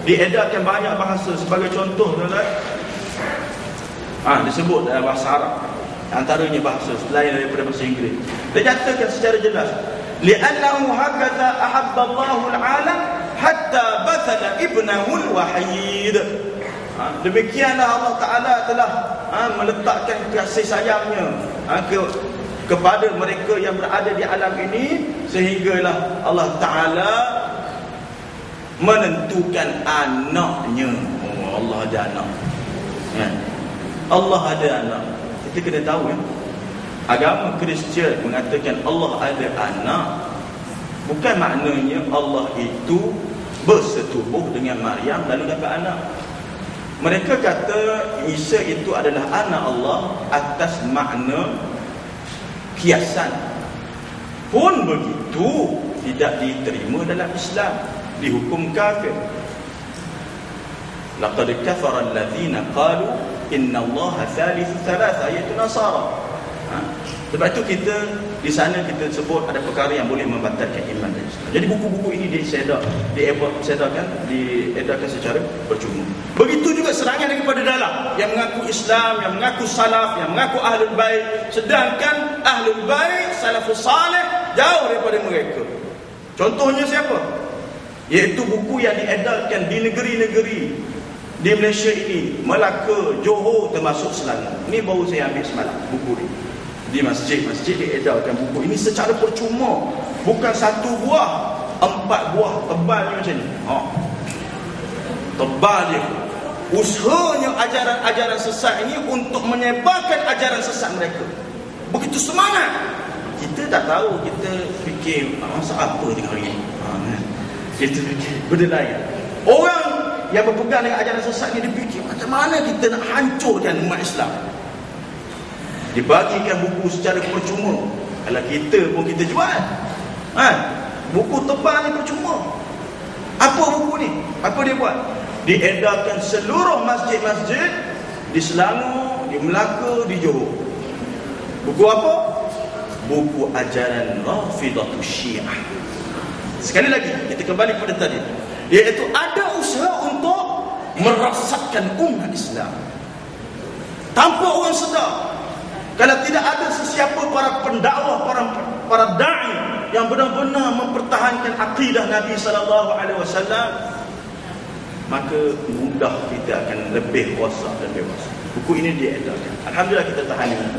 diedarkan banyak bahasa. Sebagai contoh tuan-tuan, disebut dalam bahasa Arab, antaranya bahasa lain daripada bahasa Inggeris. Dia nyatakan secara jelas, li'annahu hakadha ahabba Allahu al-alam hatta bathala ibnahu al-wahid. Demikianlah Allah Ta'ala telah meletakkan kasih sayangnya kepada mereka yang berada di alam ini, sehinggalah Allah Ta'ala menentukan anaknya. Allah ada anak, Allah ada anak. Kita kena tahu, agama Kristian mengatakan Allah ada anak, bukan maknanya Allah itu bersetubuh dengan Maryam lalu dapat anak. Mereka kata Isa itu adalah anak Allah atas makna kiasan. Pun begitu tidak diterima dalam Islam, dihukum kafir. Laqad kafara alladhina qalu inna Allaha thalithu thalatha, iaitu Nasara. Sebab itu kita di sana kita sebut ada perkara yang boleh membatalkan iman dan Islam. Jadi buku-buku ini diedarkan secara percuma. Begitu juga serangan daripada dalam, yang mengaku Islam, yang mengaku salaf, yang mengaku ahlul bait, sedangkan ahlul bait salafus salih jauh daripada mereka. Contohnya siapa? Iaitu buku yang diedarkan di negeri-negeri di Malaysia ini, Melaka, Johor, termasuk Selangor. Ini baru saya ambil semalam buku ni. Di masjid-masjid diedarkan buku ini secara percuma. Bukan satu buah, 4 buah tebalnya macam ni. Tebal dia. Usahanya ajaran-ajaran sesat ini untuk menyebarkan ajaran sesat mereka. Begitu semangat. Kita tak tahu, kita fikir masa apa tengah hari ni. Kita fikir benda lain. Orang yang berpegang dengan ajaran sesat ni, dia fikir macam mana kita nak hancurkan umat Islam. Dibagikan buku secara percuma. Kalau kita pun kita jual. Buku tebal ni percuma. Apa buku ni? Apa dia buat? Diedarkan seluruh masjid-masjid di Selangor, di Melaka, di Johor. Buku apa? Buku ajaran Rafidatus Syiah. Sekali lagi, kita kembali pada tadi, iaitu ada usaha untuk merosakkan umat Islam tanpa orang sedar. Kalau tidak ada sesiapa para pendakwah, para da'i yang benar-benar mempertahankan akidah Nabi SAW, maka mudah kita akan lebih rosak dan dewasa. Buku ini diedarkan. Alhamdulillah kita tahan ini.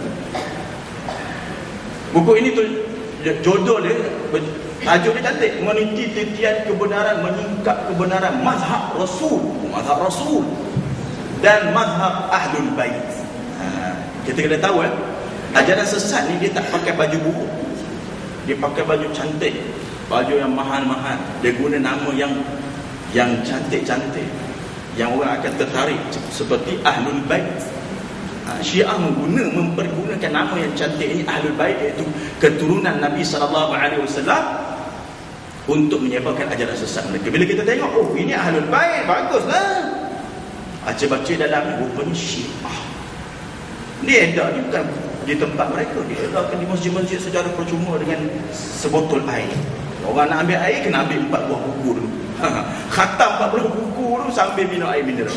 Buku ini tu judul dia, tajuk dia cantik, meniti titian kebenaran, menyingkap kebenaran mazhab Rasul dan mazhab Ahlul Bait. Kita kena tahu, ajaran sesat ni dia tak pakai baju buruk. Dia pakai baju cantik, baju yang mahal-mahal. Dia guna nama yang cantik-cantik, yang orang akan tertarik, seperti Ahlul Bait. Syiah mempergunakan nama yang cantik ini, Ahlul Bait, iaitu keturunan Nabi SAW, untuk menyebarkan ajaran sesat mereka. Bila kita tengok, ini Ahlul Bait, baguslah. Baca-baca dalam rupanya Syiah. Dia edar ni bukan di tempat mereka, dia edarkan di masjid-masjid secara percuma dengan sebotol air. Orang nak ambil air, kena ambil 4 buah buku dulu. Khatam 40 buku dulu sambil minum air mineral.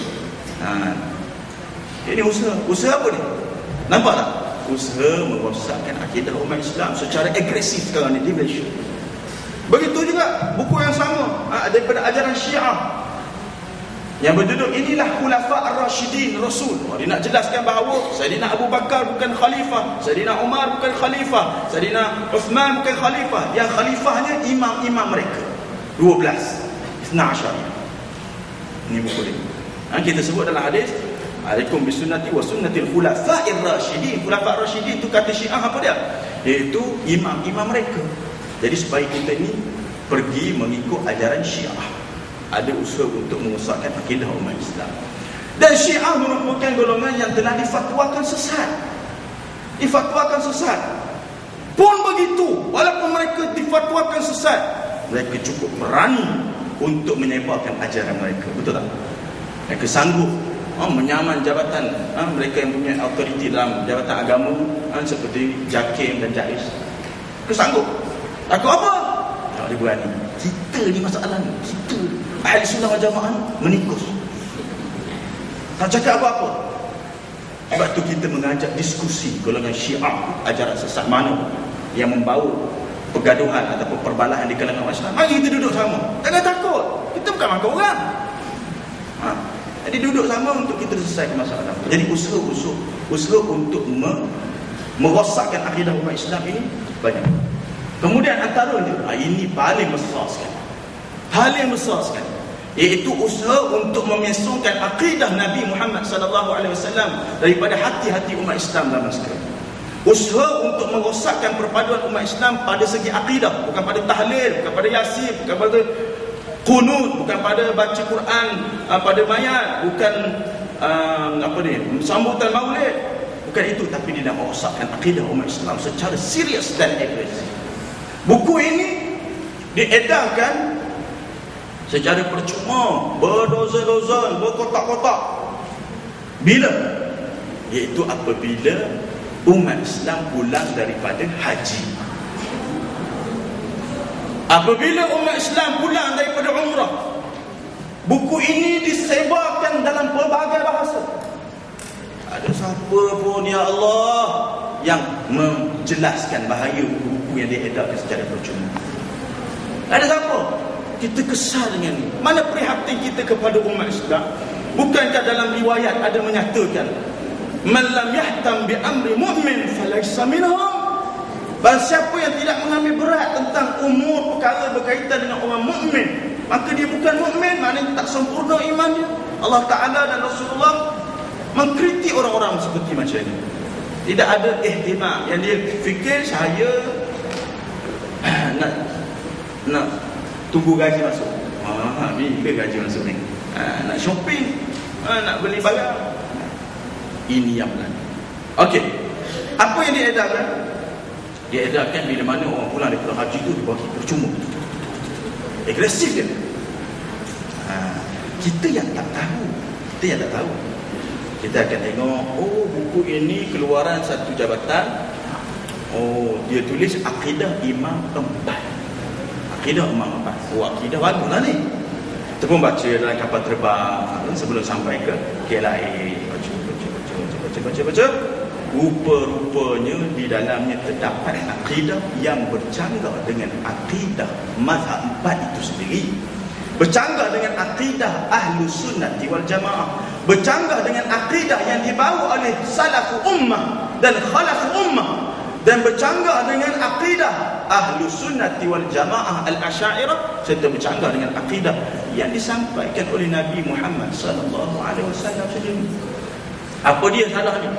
Ini usaha apa ni? Nampak tak? Usaha merosakkan akidah umat Islam secara agresif sekarang ni di Malaysia. Begitu juga buku yang sama daripada ajaran Syiah yang berjudul inilah Khulafa Ar-Rasyidin Rasul. Dia nak jelaskan bahawa Saidina Abu Bakar bukan khalifah, Saidina Umar bukan khalifah, Saidina Uthman bukan khalifah. Yang khalifahnya imam-imam mereka 12, 12. Ini buku dia. Kita sebut dalam hadis, alaikum bisunnati wa sunnatil khulafa'ir rasyidin. Khulafa' ar-rasyidin itu kata Syiah apa dia? Iaitu imam-imam mereka. Jadi supaya kita ni pergi mengikut ajaran Syiah, ada usaha untuk merosakkan akidah umat Islam. Dan Syiah merupakan golongan yang telah difatwakan sesat. Pun begitu, walaupun mereka difatwakan sesat, mereka cukup berani untuk menyebarkan ajaran mereka. Betul tak? Mereka sanggup menyaman jabatan mereka yang punya autoriti dalam jabatan agama, seperti JAKIM dan JAIS. Mereka sanggup. Takut apa? Tak boleh berani. Kita ni masalah ni. Kita Ahli Sunnah wal Jamaah menikus, tak cakap apa-apa. Sebab tu kita mengajak diskusi golongan Syiah, ajaran sesat mana yang membawa pergaduhan ataupun perbalahan di kalangan umat Islam. Mari kita duduk sama, jangan takut. Kita bukan makan orang. Jadi duduk sama untuk kita selesaikan masalah. Jadi usaha untuk merosakkan akidah umat Islam ini banyak. Kemudian antaranya, ini paling besar sekali, iaitu usaha untuk memesongkan akidah Nabi Muhammad SAW daripada hati-hati umat Islam dalam sekarang. Usaha untuk merosakkan perpaduan umat Islam pada segi akidah, bukan pada tahlil, bukan pada yasin, bukan pada qunut, bukan pada baca Quran pada mayat, bukan sambutan maulid, bukan itu, tapi dia nak merosakkan akidah umat Islam secara serius dan agresif. Buku ini diedarkan secara percuma, berdozen-dozen, berkotak-kotak. Bila? Iaitu apabila umat Islam pulang daripada haji. Apabila umat Islam pulang daripada umrah, buku ini disebarkan dalam pelbagai bahasa. Ada siapa pun, ya Allah, yang menjelaskan bahaya buku yang diedarkan secara percuma? Ada siapa? Kita kesal dengan ini. Mana prihatin kita kepada umat Islam? Bukankah dalam riwayat ada menyatakan, man lam yahtam bi amri mu'min falaysa minhum. Barang siapa yang tidak mengambil berat tentang umur perkara berkaitan dengan orang mukmin, maka dia bukan mukmin, maknanya tak sempurna imannya. Allah Ta'ala dan Rasulullah mengkritik orang-orang seperti macam ini. Tidak ada ihtimam, yang dia fikir saya nak tunggu gaji masuk. Bila gaji masuk ni? Nak shopping, nak beli barang. Ini yang benar. Okey. Apa yang diedarkan? Diedarkan bila mana orang pulang daripada haji tu dibagi percuma. Agresif dia. Kita yang tak tahu. Kita akan tengok, oh, buku ini keluaran satu jabatan. Oh, dia tulis akidah Imam 4. Akidah Imam 4. Oh, akidah baguslah ni. Kita pun baca dalam kapal terbang sebelum sampai ke KLIA. Baca. Rupa-rupanya di dalamnya terdapat akidah yang bercanggah dengan akidah mazhab 4 itu sendiri. Bercanggah dengan akidah Ahlus Sunnati wal Jamaah. Bercanggah dengan akidah yang dibawa oleh Salafus Ummah dan Khalafus Ummah. Dan bercanggah dengan akidah Ahlus Sunnati wal Jamaah Al-Asy'ariyah, serta bercanggah dengan akidah yang disampaikan oleh Nabi Muhammad SAW sendiri. Apa dia salahnya?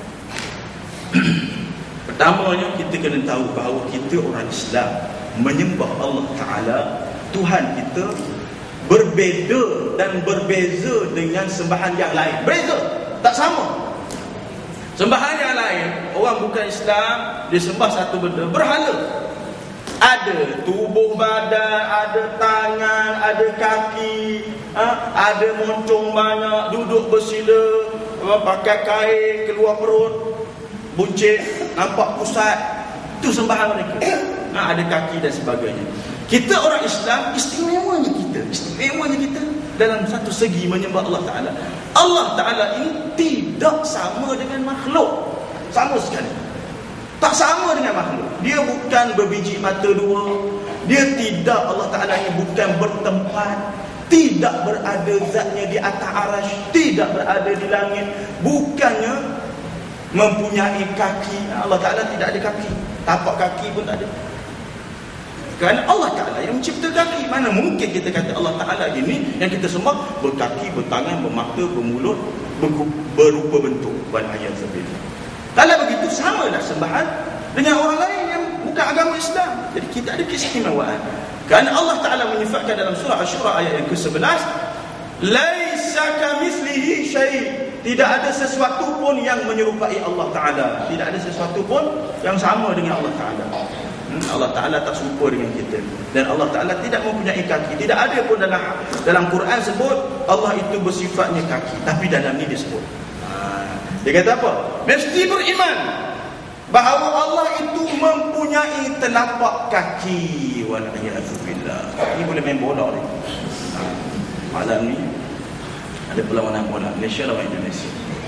Pertamanya, kita kena tahu bahawa kita orang Islam menyembah Allah Ta'ala, Tuhan kita, berbeza dan berbeza dengan sembahan yang lain. Berbeza, tak sama. Sembahan yang lain, orang bukan Islam, dia sembah satu benda, berhala. Ada tubuh badan, ada tangan, ada kaki, ada moncong banyak, duduk bersila, pakai kain, keluar perut, buncit, nampak pusat. Itu sembahan mereka. Ada kaki dan sebagainya. Kita orang Islam, istimewanya kita dalam satu segi menyembah Allah Ta'ala. Allah Ta'ala ini tidak sama dengan makhluk, sama sekali. Tak sama dengan makhluk. Dia bukan berbiji mata dua. Dia tidak, Allah Ta'ala ini bukan bertempat, tidak berada zatnya di atas arasy, tidak berada di langit, bukannya mempunyai kaki. Allah Ta'ala tidak ada kaki, tapak kaki pun tak ada. Kerana Allah Ta'ala yang mencipta kaki. Mana mungkin kita kata Allah Ta'ala ini yang kita sembah berkaki, bertangan, bermata, bermulut, berupa bentuk. Wal'ayazubillah. Kalau begitu, samalah sembahan dengan orang lain yang bukan agama Islam. Jadi kita ada keistimewaan. Kerana Allah Ta'ala menyifatkan dalam surah Asy-Syura ayat yang ke-11, laisa kamitslihi syai'. Tidak ada sesuatu pun yang menyerupai Allah Ta'ala. Tidak ada sesuatu pun yang sama dengan Allah Ta'ala. Allah Ta'ala tak serupa dengan kita. Dan Allah Ta'ala tidak mempunyai kaki. Tidak ada pun dalam Quran sebut Allah itu bersifatnya kaki. Tapi dalam ni dia sebut. Dia kata apa? Mesti beriman bahawa Allah itu mempunyai telapak kaki. Wal'ayazubillah. Ini boleh main bola ni. malam ni ada perlawanan bola Malaysia lawan Indonesia.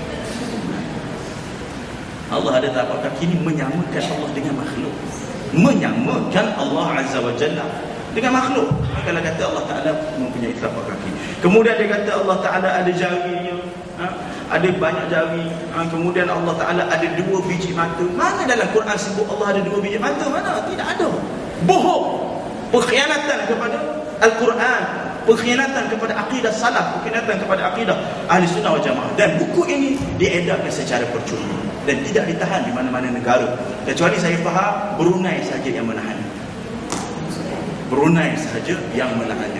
Allah ada tapak kaki ni menyamakan Allah dengan makhluk. Menyamakan Allah Azza wa Jalla dengan makhluk. Kalau kata Allah Ta'ala mempunyai tapak kaki, kemudian dia kata Allah Ta'ala ada jarinya, ada banyak jari, kemudian Allah Ta'ala ada 2 biji mata. Mana dalam Quran sebut Allah ada 2 biji mata? Mana? Tidak ada. Bohong. Pengkhianatan kepada Al-Quran, pengkhianatan kepada akidah salaf, pengkhianatan kepada akidah Ahli Sunnah wal Jamaah. Dan buku ini diedarkan secara percuma dan tidak ditahan di mana-mana negara, kecuali saya faham Brunei saja yang menahan. Brunei saja yang menahannya.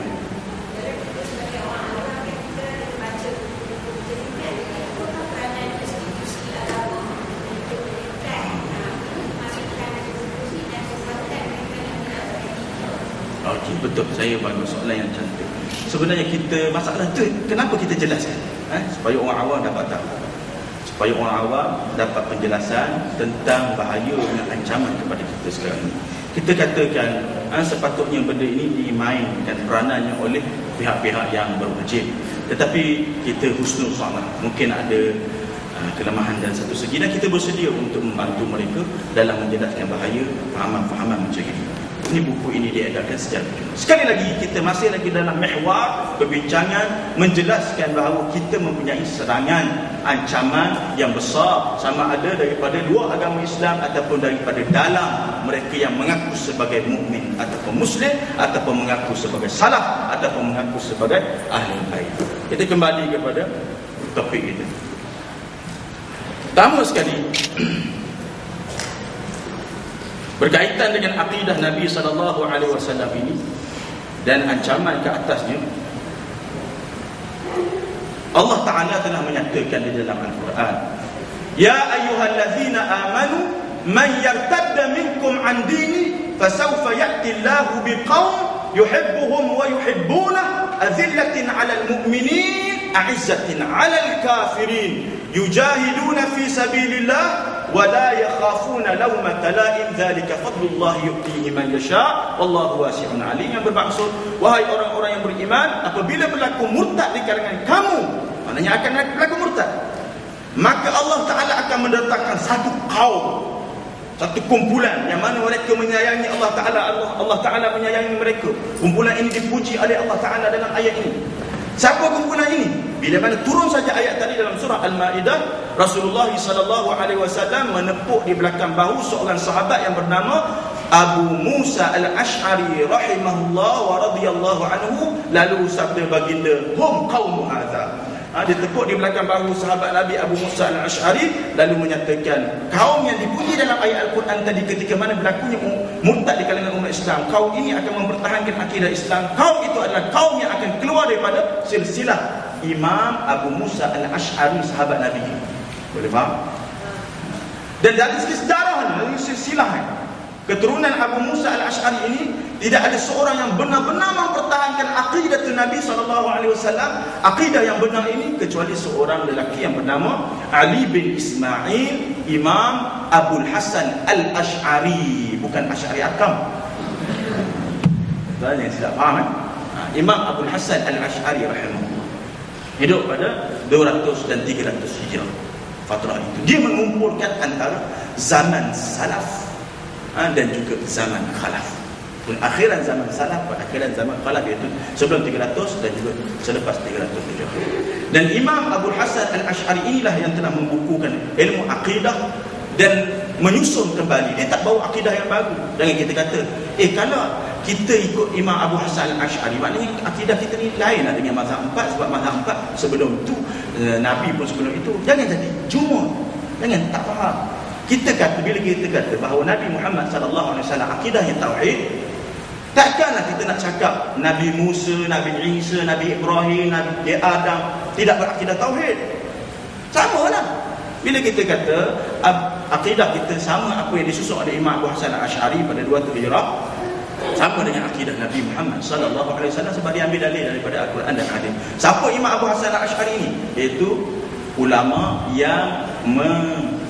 Okey, betul. Saya bagi soalan yang cantik. Sebenarnya kita, masalah tu kenapa kita jelaskan? Supaya orang awam dapat tahu. Supaya orang awam dapat penjelasan tentang bahaya dan ancaman kepada kita sekarang ini. Kita katakan sepatutnya benda ini dimainkan peranannya oleh pihak-pihak yang berwajib. Tetapi kita husnuzan, mungkin ada kelemahan dalam satu segi, dan kita bersedia untuk membantu mereka dalam menjelaskan bahaya fahaman-fahaman macam ini. Ini buku ini diedarkan secara percuma. Sekali lagi, kita masih lagi dalam mihwar perbincangan menjelaskan bahawa kita mempunyai serangan, ancaman yang besar, sama ada daripada luar agama Islam ataupun daripada dalam mereka yang mengaku sebagai mukmin ataupun muslim, ataupun mengaku sebagai salaf, ataupun mengaku sebagai ahli bait. Kita kembali kepada topik kita. Pertama sekali, berkaitan dengan akidah Nabi SAW ini dan ancaman ke atasnya, Allah Ta'ala telah menyatakan di dalam Al-Quran, Ya ayyuhallazina amanu man yartadda minkum an dini fasawfa ya'ti Allahu biqaum yuhibbuhum wa yuhibbunah azillatin 'alal mu'minin a'izzatin 'alal kafirin yujahiduna fi sabilillah وَلَا يَخَافُونَ لَوْمَةَ لَائِمٍ ذَلِكَ فَضْلُ اللَّهِ يُؤْتِيهِ مَنْ يَشَاءُ وَاللَّهُ وَاسِعٌ عَلِيمٌ. Yang bermaksud, wahai orang-orang yang beriman, apabila berlaku murtad di kalangan kamu, maknanya akan berlaku murtad, maka Allah Ta'ala akan mendatangkan satu kaum, satu kumpulan yang mana mereka menyayangi Allah Ta'ala. Allah Ta'ala menyayangi mereka. Kumpulan ini dipuji oleh Allah Ta'ala dalam ayat ini. Siapa kumpulan ini? Bila mana turun saja ayat tadi dalam surah Al-Ma'idah, Rasulullah SAW menepuk di belakang bahu seorang sahabat yang bernama Abu Musa Al-Ash'ari rahimahullah wa radiyallahu anhu. Lalu sabda baginda, hum qaumu hadza. Dia tepuk di belakang bahu sahabat Nabi Abu Musa Al-Ash'ari, lalu menyatakan, kaum yang dipuji dalam ayat Al-Quran tadi ketika mana berlakunya murtad di kalangan umat Islam, kaum ini akan mempertahankan akidah Islam. Kaum itu adalah kaum yang akan keluar daripada silsilah Imam Abu Musa Al-Ash'ari, sahabat Nabi. Boleh faham? Dan dari segi sejarah, dari silsilah keturunan Abu Musa Al-Ash'ari ini, tidak ada seorang yang benar-benar mempertahankan akidah Nabi SAW, akidah yang benar ini, kecuali seorang lelaki yang bernama Ali bin Ismail Imam Abul Hasan Al-Ash'ari, bukan Ash'ari Akam. Yang tidak faham, Imam Abul Hasan Al-Ash'ari rahimahullah hidup pada 200 dan 300 Hijrah. Fatrah itu dia mengumpulkan antara zaman salaf dan juga zaman khalaf. Akhiran zaman salaf dan akhiran zaman khalaf, iaitu sebelum 300 dan juga selepas 300 Hijrah. Dan Imam Abul Hasan Al-Ash'ari inilah yang telah membukukan ilmu akidah dan menyusun kembali. Dia tak bawa akidah yang baru. Jangan kita kata, kalau kita ikut Imam Abu Hasan Al-Ash'ari, maknanya akidah kita ni lain dengan mazhab 4, sebab mazhab 4 sebelum itu, Nabi pun sebelum itu. Jangan jadi jumur, jangan tak faham. Kita kata, bila kita kata bahawa Nabi Muhammad SAW akidahnya tauhid, takkanlah kita nak cakap Nabi Musa, Nabi Isa, Nabi Ibrahim, Nabi Adam tidak berakidah tauhid. Sama lah. Bila kita kata akidah kita sama apa yang disusun oleh Imam Abu Hasan Al-Ash'ari pada 200 Hijrah, sama dengan akidah Nabi Muhammad SAW, sebab dia ambil dalil daripada Al-Quran dan hadis. Siapa Imam Abu Hasan Al-Ash'ari ini? Iaitu ulama yang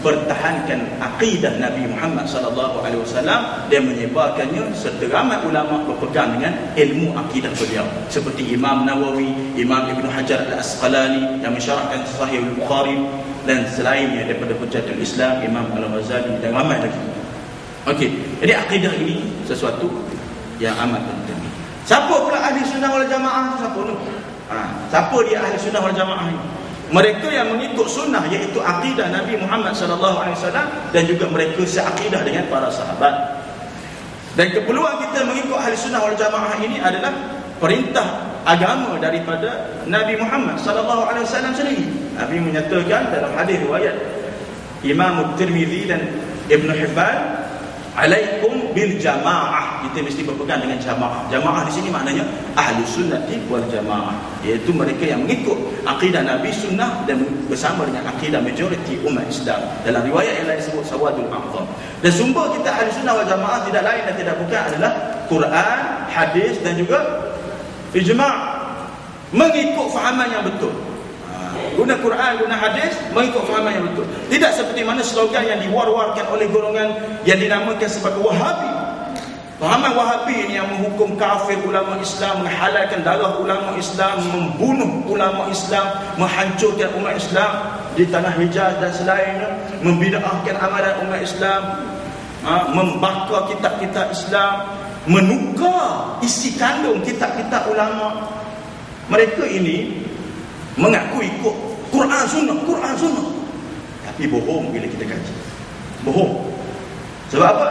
pertahankan akidah Nabi Muhammad sallallahu alaihi wasallam dan menyebarkannya, serta ramai ulama berpegang dengan ilmu akidah beliau seperti Imam Nawawi, Imam Ibn Hajar Al-Asqalani yang mensyarahkan Sahih Al-Bukhari, dan selainnya daripada Hujjatul Islam Imam Al-Ghazali dan ramai lagi. Okey, jadi akidah ini sesuatu yang amat penting. Siapa pula ahli sunnah wal jamaah? Siapa tu? Siapa dia ahli sunnah wal jamaah ini? Mereka yang mengikut sunnah, iaitu akidah Nabi Muhammad SAW, dan juga mereka seakidah dengan para sahabat. Dan keperluan kita mengikut ahli sunnah wal jamaah ini adalah perintah agama daripada Nabi Muhammad SAW sendiri. Nabi menyatakan dalam hadis riwayat Imam Tirmizi dan Ibn Hibban, alaikum bil jamaah. Kita mesti berpegang dengan jamaah. Jamaah di sini maknanya ahli sunnati wal jamaah, iaitu mereka yang mengikut akidah Nabi sunnah dan bersama dengan akidah majoriti umat Islam. Dalam riwayat yang lain disebut sawadul a'zam. Dan sumber kita ahli sunnah wal jamaah tidak lain dan tidak bukan adalah Quran, hadis dan juga ijma'. Mengikut fahaman yang betul. Guna Quran, guna hadis, mengikut fahaman yang betul. Tidak seperti mana slogan yang diwar-warkan oleh golongan yang dinamakan sebagai Wahabi. Fahaman Wahabi ini yang menghukum kafir ulama Islam, menghalalkan darah ulama Islam, membunuh ulama Islam, menghancurkan umat Islam di tanah Hijaz dan selainnya, membid'ahkan amalan umat Islam, membakar kitab-kitab Islam, menukar isi kandung kitab-kitab ulama. Mereka ini mengaku ikut Quran Sunnah, tapi bohong bila kita kaji. Bohong. Sebab apa?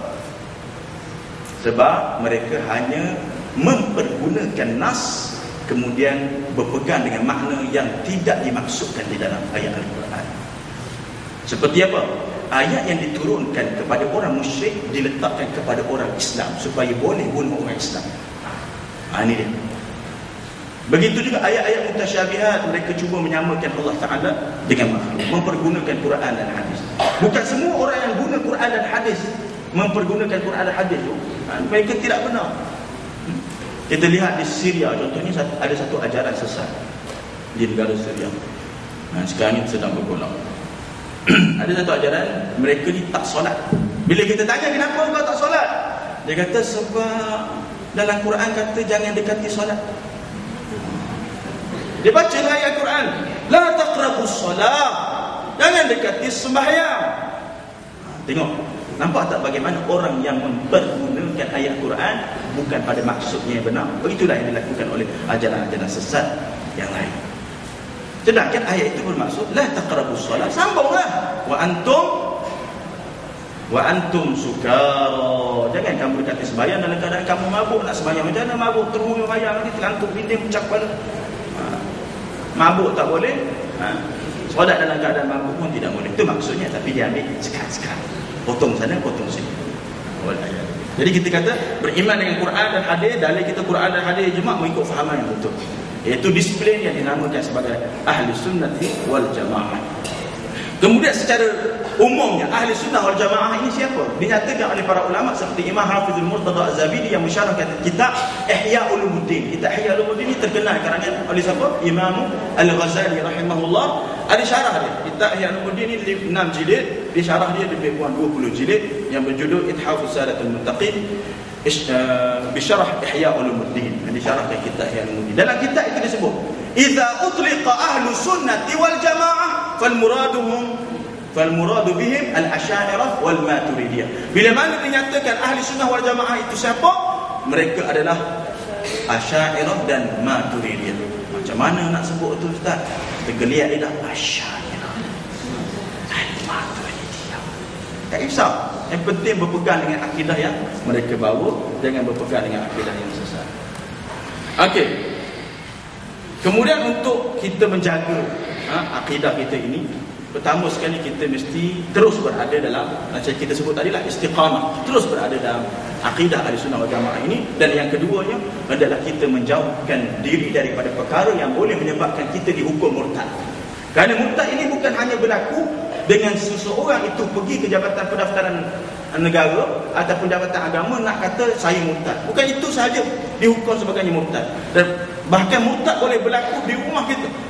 Sebab mereka hanya mempergunakan nas, kemudian berpegang dengan makna yang tidak dimaksudkan di dalam ayat Al-Quran. Seperti apa? Ayat yang diturunkan kepada orang musyrik diletakkan kepada orang Islam supaya boleh bunuh orang Islam. Ini dia. Begitu juga ayat-ayat mutasyabihat, mereka cuba menyamakan Allah Ta'ala dengan makhluk, mempergunakan Quran dan hadis. Bukan semua orang yang guna Quran dan hadis mempergunakan Quran dan hadis tu, mereka tidak benar. Kita lihat di Syria contohnya, ada satu ajaran sesat di negara Syria. Sekarang ini sedang bergolak. Ada satu ajaran, mereka ni tak solat. Bila kita tanya kenapa kau tak solat, dia kata sebab dalam Quran kata jangan dekati solat. Dia baca ayat Quran, la taqrabus solat, jangan dekati sembahyang. Tengok, nampak tak bagaimana orang yang mempergunakan ayat Quran bukan pada maksudnya yang benar. Begitulah yang dilakukan oleh ajaran-ajaran sesat yang lain. Sedangkan ayat itu bermaksud la taqrabus solat, sambunglah, wa antum sukara, jangan kamu dekati sembahyang dalam keadaan kamu mabuk. Nak sembahyang macam mana mabuk? Terus sembahyang nanti terlantuk binding pecah kepala. Mabuk tak boleh, solat dalam keadaan mabuk pun tidak boleh. Itu maksudnya, tapi dia ambil sekat-sekat, potong sana, potong sini. Jadi kita kata beriman dengan Quran dan hadis, dalil kita Quran dan hadis ijma' mengikut fahaman yang betul, iaitu disiplin yang dinamakan sebagai ahli sunnati wal jamaah. Kemudian secara umumnya ahli sunnah wal jamaah ini siapa? Dinyatakan oleh para ulama seperti Imam Hafizul Murtada Az-Zabidi yang mensyarahkan kitab Ihya Ulumuddin. Kitab Ihya Ulumuddin ini terkenal kerana oleh siapa? Imam Al-Ghazali rahimahullah. Ada syarah dia. Kitab Ihya Ulumuddin ini 6 jilid, disyarah dia lebih kurang 20 jilid yang berjudul Ithafus Sadatul Muttaqin bisyarah Ihya Ulumuddin. Yang disyarahkan kitab Ihya Ulumuddin. Dalam kitab itu disebut, "Idza utliqa ahlu sunnati wal jamaah falmuradu bihim al-asy'ariyah wal maturidiyah." Bila mana dinyatakan ahli sunnah wal jamaah itu siapa? Mereka adalah asy'ariyah dan maturidiyah. Macam mana nak sebut tu Ustaz? Tergeliat lidah, asy'ariyah dan maturidiyah. Tak kisah. Yang penting berpegang dengan akidah yang mereka bawa, jangan berpegang dengan akidah yang sesat. Okey. Kemudian untuk kita menjaga akidah kita ini, pertama sekali kita mesti terus berada dalam, macam kita sebut tadi lah, istiqamah, terus berada dalam akidah Ahlussunnah wal Jamaah ini. Dan yang keduanya adalah kita menjauhkan diri daripada perkara yang boleh menyebabkan kita dihukum murtad. Kerana murtad ini bukan hanya berlaku dengan seseorang itu pergi ke Jabatan Pendaftaran Negara ataupun Jabatan Agama nak kata saya murtad. Bukan itu sahaja dihukum sebagai murtad. Dan bahkan murtad boleh berlaku di rumah kita,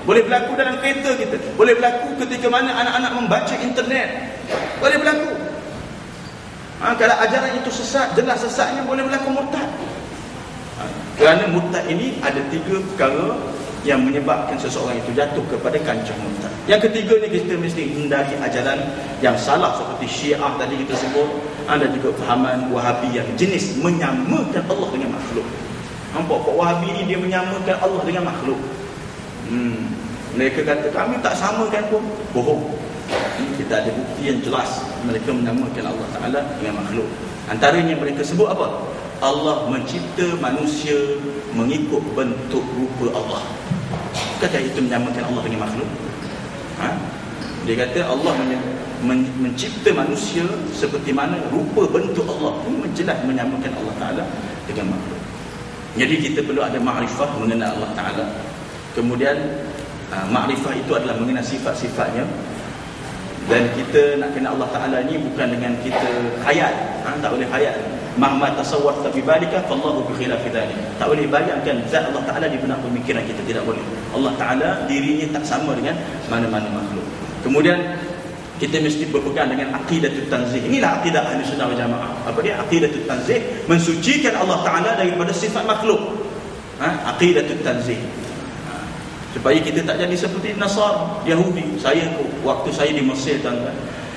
Boleh berlaku dalam kereta kita. Boleh berlaku ketika mana anak-anak membaca internet. Boleh berlaku. Kalau ajaran itu sesat, jelas sesatnya, boleh berlaku murtad. Kerana murtad ini ada 3 perkara yang menyebabkan seseorang itu jatuh kepada kancah murtad. Yang ketiganya, kita mesti hindari ajaran yang salah seperti Syiah tadi kita sebut, dan juga fahaman Wahabi yang jenis menyamakan Allah dengan makhluk. Nampak Pak Wahabi ni dia menyamakan Allah dengan makhluk. Mereka kata kami tak samakan pun. Bohong. Kita ada bukti yang jelas mereka menyamakan Allah Ta'ala dengan makhluk. Antaranya mereka sebut apa? Allah mencipta manusia mengikut bentuk rupa Allah. Bukankah itu menyamakan Allah dengan makhluk? Dia kata Allah mencipta manusia seperti mana rupa bentuk Allah. Ini jelas menyamakan Allah Ta'ala dengan makhluk. Jadi kita perlu ada makrifah mengenal Allah Ta'ala. Kemudian makrifah itu adalah mengenal sifat-sifatnya. Dan kita nak kenal Allah Ta'ala ni bukan dengan kita khayal. Tak boleh khayal. Mahma tasawwar bi balika fallahu bi khilafi dzalik. Tak boleh bayangkan zat Allah Taala di benak pemikiran kita, tidak boleh. Allah Taala dirinya tak sama dengan mana-mana makhluk. Kemudian kita mesti berpegang dengan aqidatut tanzih. Inilah akidah Ahli Sunnah wal Jamaah. Apa dia? Aqidatut tanzih, mensucikan Allah Taala daripada sifat makhluk. Aqidatut tanzih. Supaya kita tak jadi seperti Nasara, Yahudi. Waktu saya di Mesir, tuan-tuan,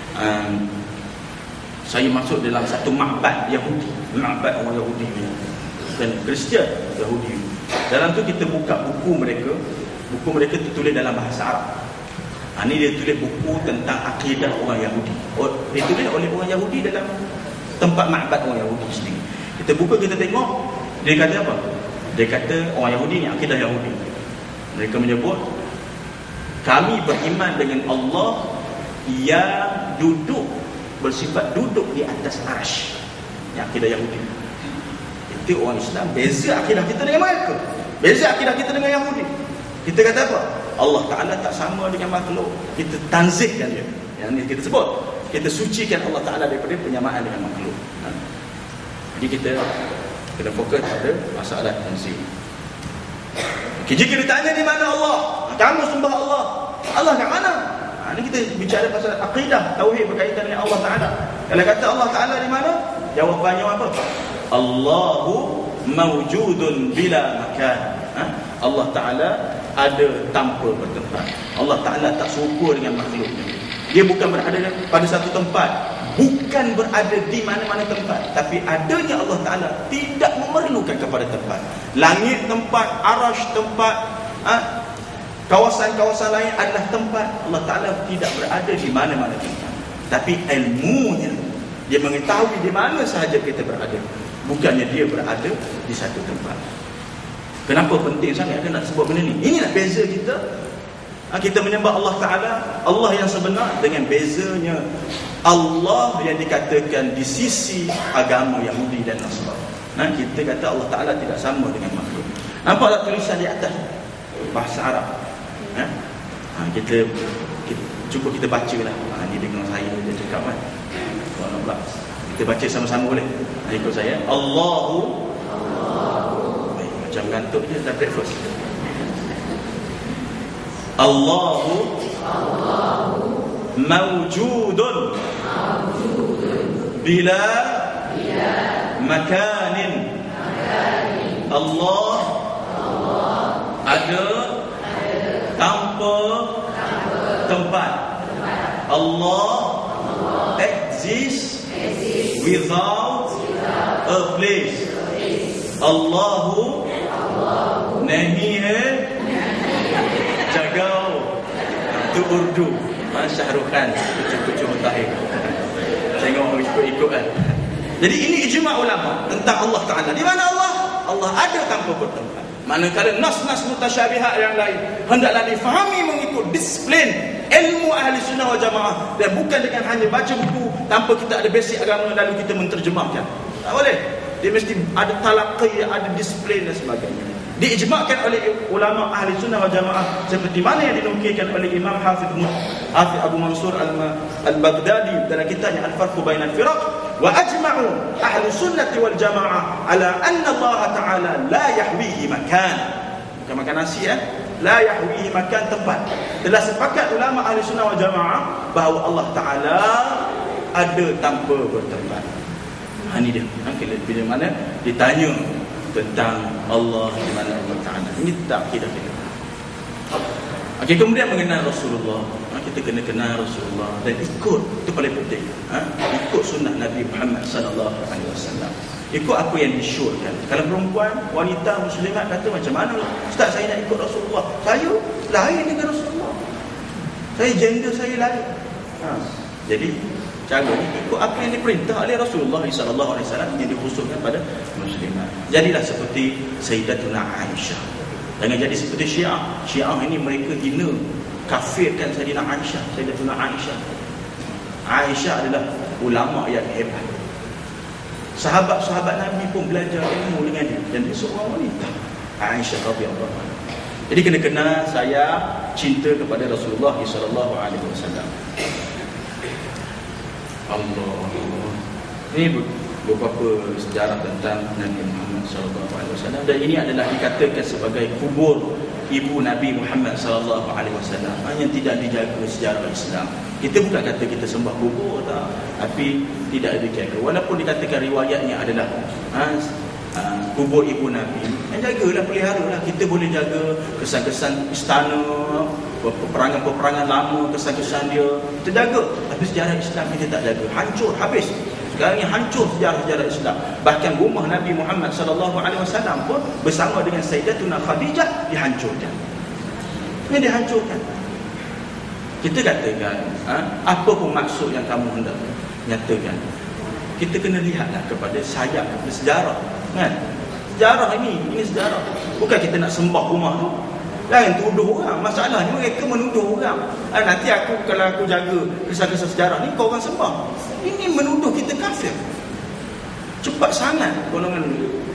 saya masuk dalam satu ma'bad Yahudi, ma'bad orang Yahudi dan Kristian Yahudi. Dalam tu kita buka buku mereka. Buku mereka tertulis dalam bahasa Arab. Ini dia tulis buku tentang akidah orang Yahudi. Dia tulis oleh orang Yahudi dalam tempat ma'bad orang Yahudi sendiri. Kita buka, kita tengok, dia kata apa? Dia kata orang Yahudi ni akidah Yahudi. Mereka menyebut kami beriman dengan Allah yang bersifat duduk di atas arsh. Yang akidah Yahudi. Itu orang Islam. Beza akidah kita dengan mereka. Beza akidah kita dengan Yahudi. Kita kata apa? Allah Ta'ala tak sama dengan makhluk. Kita tanzihkan dia. Yang ni kita sebut, kita sucikan Allah Ta'ala daripada penyamaan dengan makhluk. Jadi kita kena fokus pada masalah tanzih. Jika ditanya di mana Allah, kamu sembah Allah, Allah kat mana? Ini kita bicara pasal akidah, tauhid berkaitan dengan Allah Ta'ala. Kalau kata Allah Ta'ala di mana? Jawapannya apa? Allahu mawjudun bila makan. Allah Ta'ala ada tanpa bertempat. Allah Ta'ala tak serupa dengan makhluknya. Dia bukan berada pada satu tempat, bukan berada di mana-mana tempat, tapi adanya Allah Ta'ala tidak memerlukan kepada tempat. Langit tempat, arasy tempat, kawasan-kawasan lain adalah tempat. Allah Ta'ala tidak berada di mana-mana tempat, tapi ilmunya dia mengetahui di mana sahaja kita berada, bukannya dia berada di satu tempat. Kenapa penting sangat nak sebut benda ni? Inilah beza kita. Kita menyembah Allah Ta'ala, Allah yang sebenar, dengan bezanya Allah yang dikatakan di sisi agama Yahudi dan Nasrani. Kita kata Allah Ta'ala tidak sama dengan makhluk. Nampak tak tulisan di atas bahasa Arab? Cuba kita baca lah. Ini dengan saya dia cakap kan. Kita baca sama-sama boleh? Ikut saya. Allahu macam ngantuk je dah breakfast. Allahu mawjudun bila makanin. Allah ada tanpa tempat. Allah exists without a place. Allahu nahi hai jagao. Itu Urdu. Syahrukh Khan kucu-kucu mutahir. Tengok ikut-ikut kan. Jadi ini ijma' ulama tentang Allah Ta'ala. Di mana Allah? Allah ada tanpa bertempat. Manakala nas-nas mutasyabihat yang lain hendaklah difahami mengikut disiplin ilmu Ahli Sunnah wal Jamaah, dan bukan dengan hanya baca buku tanpa kita ada basic agama lalu kita menterjemahkan. Tak boleh. Dia mesti ada talaqi, ada disiplin dan sebagainya. Diijma'kan oleh ulama Ahli Sunnah wal Jamaah seperti mana yang dinukilkan oleh Imam Hafiz Abu Mansur Al-Baghdadi dalam kitabnya Al-Farq Bainal Firaq. Wa ajma'u Ahli Sunnah wal Jamaah ala anna Allah Ta'ala la yahwihi makan. Bukan makan nasi la yahwihi makan, tempat. Telah sepakat ulama ahli sunnah wal jamaah bahawa Allah Ta'ala ada tanpa bertempat. Ini dia. Bila mana ditanya tentang Allah di mana Allah Ta'ala. Ini tak akidah kita. Okay, kemudian mengenal Rasulullah. Kita kena kenal Rasulullah dan ikut, itu paling penting. Ikut sunnah Nabi Muhammad sallallahu alaihi wasallam. Ikut apa yang disyorkan. Kalau perempuan, wanita muslimat kata macam mana, Ustaz saya nak ikut Rasulullah. Saya lain dengan Rasulullah. Saya gender saya lain. Jadi cara ni ikut apa yang diperintah oleh Rasulullah sallallahu alaihi wasallam yang dikhususkan pada muslimat. Jadilah seperti Sayyidatuna Aisyah. Jangan jadi seperti Syiah. Syiah ini mereka hina, kafirkan Sayyidina Aisyah, Sayyidatuna Aisyah. Aisyah adalah ulama yang hebat. Sahabat-sahabat Nabi pun belajar ilmu dengan dia, dan dia seorang wanita, Aisyah radhiyallahu anha. Jadi kena kenal saya cinta kepada Rasulullah sallallahu alaihi wasallam. Allah. Ini beberapa sejarah tentang Nabi Muhammad sallallahu alaihi wasallam, dan ini adalah dikatakan sebagai kubur ibu Nabi Muhammad sallallahu alaihi wasallam yang tidak dijaga sejarah Islam. Kita bukan kata kita sembah kubur tak, tapi tidak dijaga. Walaupun dikatakan riwayatnya adalah kubur ibu Nabi, jagalah, peliharalah. Kita boleh jaga kesan-kesan istana, peperangan-peperangan lama, kesan-kesan dia kita jaga, tapi sejarah Islam kita tak jaga, hancur habis. Sekarang ni hancur sejarah-sejarah Islam. Bahkan rumah Nabi Muhammad sallallahu alaihi wasallam pun bersama dengan Sayyidatuna Khadijah dihancurkan. Ini dihancurkan. Kita katakan, apa pun maksud yang kamu hendak nyatakan, kita kena lihatlah kepada sayap, kepada sejarah, kan? Sejarah ini sejarah. Bukan kita nak sembah rumah tu. Jangan tuduh orang. Masalahnya mereka menuduh orang. Nanti kalau aku jaga kisah-kisah sejarah ni, kau orang sembah. Ini menuduh kita kafir. Cepat sangat golongan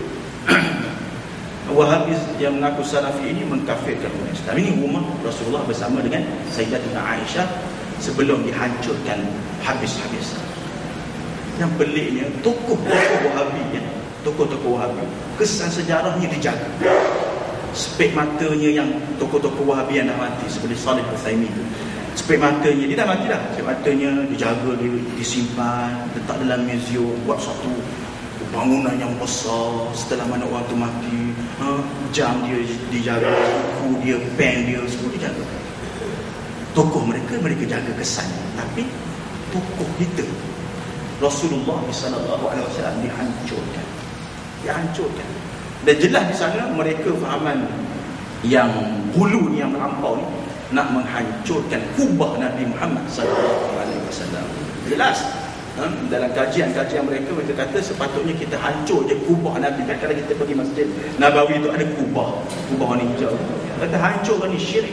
Wahabis yang mengaku Salafi ini mengkafirkan umat Islam. Ini rumah Rasulullah bersama dengan Sayyidatuna Aisyah sebelum dihancurkan habis-habis. Yang peliknya, tokoh-tokoh Wahabi, tokoh-tokoh Wahabi, kesan sejarahnya dijaga. Spek matanya yang tokoh-tokoh Wahabi yang dah mati, seperti Salih Al-Utsaimin, spek matanya, dia dah mati dah, spek matanya dijaga, disimpan, letak dalam museum, buat satu bangunan yang besar. Setelah mana orang tu mati, jam dia dijaga, buku dia, pen dia, semua dijaga. Tokoh mereka jaga kesannya. Tapi tokoh kita Rasulullah sallallahu alaihi wasallam dihancurkan. Dan jelas di sana mereka fahaman yang hulu ni, yang melampau ni, nak menghancurkan kubah Nabi Muhammad sallallahu alaihi wasallam. Jelas dalam kajian-kajian mereka kata sepatutnya kita hancur je kubah Nabi. Kan kalau kita pergi Masjid Nabawi tu ada kubah warna hijau, kata hancurkan ni syirik.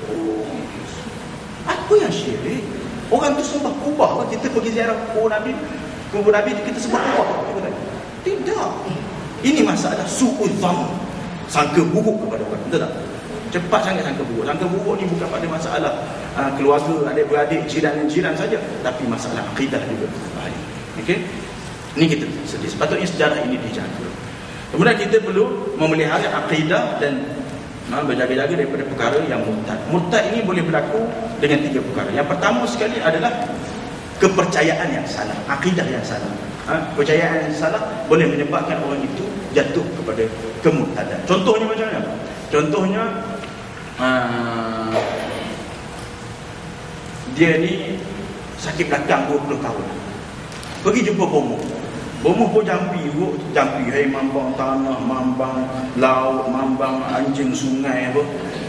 Apa yang syirik? Orang tu sembah kubah, kita pergi ziarah kubur Nabi kita sembah kubah. Tidak. Ini masalah su'udzan, sangka buruk kepada orang, betul tak? Cepat sangat sangka buruk. Sangka buruk ni bukan pada masalah keluarga, adik-beradik, jiran saja, tapi masalah akidah juga. Okey? Ini kita sedih. Sepatutnya sejarah ini dijaga. Kemudian kita perlu memelihara akidah dan berjaga-jaga daripada perkara yang murtad. Murtad ini boleh berlaku dengan 3 perkara. Yang pertama sekali adalah kepercayaan yang salah, akidah yang salah. Kepercayaan yang salah boleh menyebabkan orang itu jatuh kepada kemurtadan. Contohnya macam mana? Contohnya dia ni sakit belakang 20 tahun, pergi jumpa bomoh pun jampi, hai mambang tanah, mambang laut, mambang anjing sungai apa.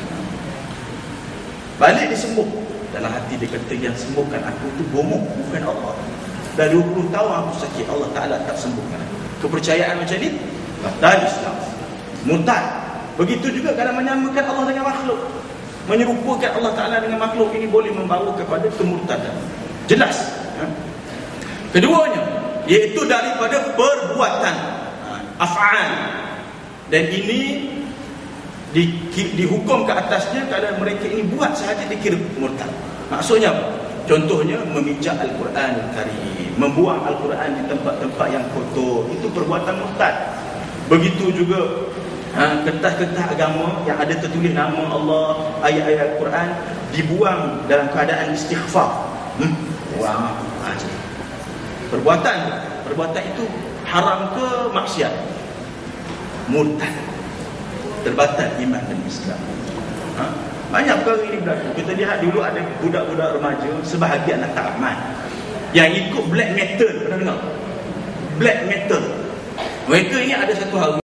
Balik disembuh. Dalam hati dia kata, yang sembuhkan aku tu bomoh, bukan Allah. Dah 20 tahun aku sakit, Allah Ta'ala tak sembuhkan aku. Kepercayaan macam ni batal Islam, murtad. Begitu juga kalau menyamakan Allah dengan makhluk, menyerupakan Allah Ta'ala dengan makhluk, ini boleh membawa kepada kemurtadan. Jelas. Keduanya, iaitu daripada perbuatan, af'al. Dan ini dihukum ke atasnya kalau mereka ini buat sahaja dikira murtad. Maksudnya apa? Contohnya memijak Al-Quran Al-Karim, membuang Al-Quran di tempat-tempat yang kotor, itu perbuatan murtad. Begitu juga kertas-kertas agama yang ada tertulis nama Allah, ayat-ayat Quran dibuang dalam keadaan istighfar. Wah, perbuatan itu haram ke maksiat? Murtad, terbatal iman dan Islam. Banyak perkara ini berlaku. Kita lihat dulu ada budak-budak remaja, sebahagian tak aman, yang ikut black metal. Pernah dengar? Black metal. Mereka ini ada satu hari